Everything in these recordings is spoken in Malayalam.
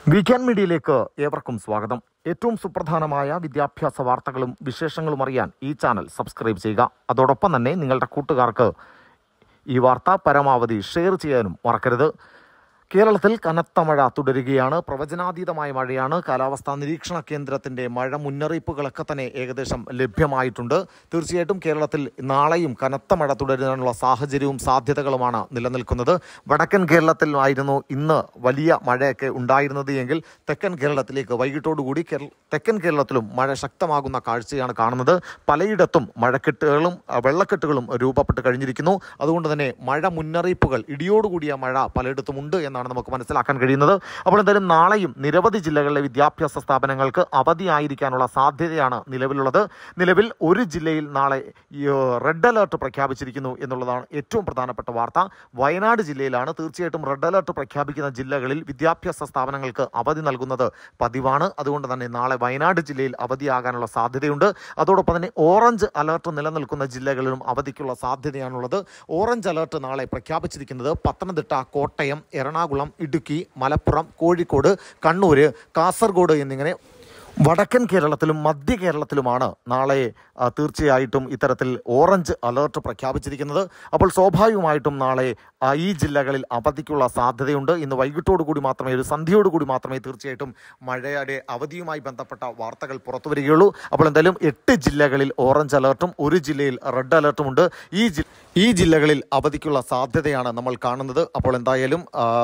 വീക്കെൻഡ് മീഡിയയിലേക്ക് ഏവർക്കും സ്വാഗതം. ഏറ്റവും സുപ്രധാനമായ വിദ്യാഭ്യാസ വാർത്തകളും വിശേഷങ്ങളും അറിയാൻ ഈ ചാനൽ സബ്സ്ക്രൈബ് ചെയ്യുക. അതോടൊപ്പം തന്നെ നിങ്ങളുടെ കൂട്ടുകാർക്ക് ഈ വാർത്ത പരമാവധി ഷെയർ ചെയ്യാനും മറക്കരുത്. കേരളത്തിൽ കനത്ത മഴ തുടരുകയാണ്. പ്രവചനാതീതമായ മഴയാണ്. കാലാവസ്ഥാ നിരീക്ഷണ കേന്ദ്രത്തിൻ്റെ മഴ മുന്നറിയിപ്പുകളൊക്കെ തന്നെ ഏകദേശം ലഭ്യമായിട്ടുണ്ട്. തീർച്ചയായിട്ടും കേരളത്തിൽ നാളെയും കനത്ത മഴ തുടരാനുള്ള സാഹചര്യവും സാധ്യതകളുമാണ് നിലനിൽക്കുന്നത്. വടക്കൻ കേരളത്തിലായിരുന്നു ഇന്ന് വലിയ മഴയൊക്കെ ഉണ്ടായിരുന്നത് എങ്കിൽ തെക്കൻ കേരളത്തിലേക്ക് വൈകിട്ടോടുകൂടി തെക്കൻ കേരളത്തിലും മഴ ശക്തമാകുന്ന കാഴ്ചയാണ് കാണുന്നത്. പലയിടത്തും മഴക്കെട്ടുകളും വെള്ളക്കെട്ടുകളും രൂപപ്പെട്ട് കഴിഞ്ഞിരിക്കുന്നു. അതുകൊണ്ട് തന്നെ മഴ മുന്നറിയിപ്പുകൾ, ഇടിയോടുകൂടിയ മഴ പലയിടത്തുമുണ്ട് എന്നാണ് നമുക്ക് മനസ്സിലാക്കാൻ കഴിയുന്നത്. അപ്പോൾ എന്തായാലും നാളെയും നിരവധി ജില്ലകളിലെ വിദ്യാഭ്യാസ സ്ഥാപനങ്ങൾക്ക് അവധിയായിരിക്കാനുള്ള സാധ്യതയാണ് നിലവിലുള്ളത്. നിലവിൽ ഒരു ജില്ലയിൽ നാളെ റെഡ് അലേർട്ട് പ്രഖ്യാപിച്ചിരിക്കുന്നു എന്നുള്ളതാണ് ഏറ്റവും പ്രധാനപ്പെട്ട വാർത്ത. വയനാട് ജില്ലയിലാണ്. തീർച്ചയായിട്ടും റെഡ് അലേർട്ട് പ്രഖ്യാപിക്കുന്ന ജില്ലകളിൽ വിദ്യാഭ്യാസ സ്ഥാപനങ്ങൾക്ക് അവധി നൽകുന്നത് പതിവാണ്. അതുകൊണ്ട് തന്നെ നാളെ വയനാട് ജില്ലയിൽ അവധിയാകാനുള്ള സാധ്യതയുണ്ട്. അതോടൊപ്പം തന്നെ ഓറഞ്ച് അലേർട്ട് നിലനിൽക്കുന്ന ജില്ലകളിലും അവധിക്കുള്ള സാധ്യതയാണുള്ളത്. ഓറഞ്ച് അലേർട്ട് നാളെ പ്രഖ്യാപിച്ചിരിക്കുന്നത് പത്തനംതിട്ട, കോട്ടയം, എറണാകുളം, ഇടുക്കി, മലപ്പുറം, കോഴിക്കോട്, കണ്ണൂർ, കാസർഗോഡ് എന്നിങ്ങനെ വടക്കൻ കേരളത്തിലും മധ്യ കേരളത്തിലുമാണ് നാളെ തീർച്ചയായിട്ടും ഇത്തരത്തിൽ ഓറഞ്ച് അലേർട്ട് പ്രഖ്യാപിച്ചിരിക്കുന്നത്. അപ്പോൾ സ്വാഭാവികമായിട്ടും നാളെ ഈ ജില്ലകളിൽ അവധിക്കുള്ള സാധ്യതയുണ്ട്. ഇന്ന് വൈകിട്ടോടുകൂടി മാത്രമേ, ഒരു സന്ധ്യയോടുകൂടി മാത്രമേ തീർച്ചയായിട്ടും മഴയുടെ അവധിയുമായി ബന്ധപ്പെട്ട വാർത്തകൾ പുറത്തു വരികയുള്ളൂ. അപ്പോൾ എന്തായാലും 8 ജില്ലകളിൽ ഓറഞ്ച് അലേർട്ടും ഒരു ജില്ലയിൽ റെഡ് അലേർട്ടുമുണ്ട്. ഈ ജില്ലകളിൽ അവധിക്കുള്ള സാധ്യതയാണ് നമ്മൾ കാണുന്നത്. അപ്പോൾ എന്തായാലും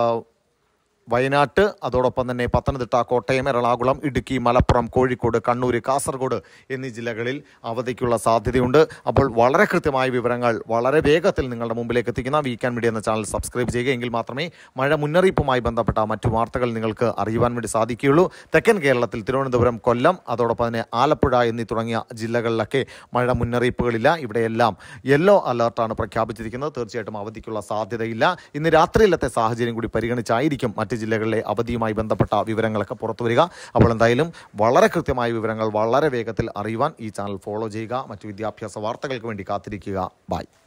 വയനാട്ട്, അതോടൊപ്പം തന്നെ പത്തനംതിട്ട, കോട്ടയം, എറണാകുളം, ഇടുക്കി, മലപ്പുറം, കോഴിക്കോട്, കണ്ണൂർ, കാസർഗോഡ് എന്നീ ജില്ലകളിൽ അവധിക്കുള്ള സാധ്യതയുണ്ട്. അപ്പോൾ വളരെ കൃത്യമായ വിവരങ്ങൾ വളരെ വേഗത്തിൽ നിങ്ങളുടെ മുമ്പിലേക്ക് എത്തിക്കുന്ന വീക്കെൻഡ് മീഡിയ എന്ന ചാനൽ സബ്സ്ക്രൈബ് ചെയ്യുക. എങ്കിൽ മാത്രമേ മഴ മുന്നറിയിപ്പുമായി ബന്ധപ്പെട്ട മറ്റു വാർത്തകൾ നിങ്ങൾക്ക് അറിയുവാൻ വേണ്ടി സാധിക്കുകയുള്ളൂ. തെക്കൻ കേരളത്തിൽ തിരുവനന്തപുരം, കൊല്ലം, അതോടൊപ്പം തന്നെ ആലപ്പുഴ എന്നീ തുടങ്ങിയ ജില്ലകളിലൊക്കെ മഴ മുന്നറിയിപ്പുകളില്ല. ഇവിടെയെല്ലാം യെല്ലോ അലേർട്ടാണ് പ്രഖ്യാപിച്ചിരിക്കുന്നത്. തീർച്ചയായിട്ടും അവധിക്കുള്ള സാധ്യതയില്ല. ഇന്ന് രാത്രിയിലത്തെ സാഹചര്യം കൂടി പരിഗണിച്ചായിരിക്കും മറ്റ് ജില്ലകളിലെ അവധിയുമായി ബന്ധപ്പെട്ട വിവരങ്ങളൊക്കെ പുറത്തു വരിക. അപ്പോൾ എന്തായാലും വളരെ കൃത്യമായ വിവരങ്ങൾ വളരെ വേഗത്തിൽ അറിയുവാൻ ഈ ചാനൽ ഫോളോ ചെയ്യുക. മറ്റു വിദ്യാഭ്യാസ വാർത്തകൾക്ക് വേണ്ടി കാത്തിരിക്കുക. ബൈ.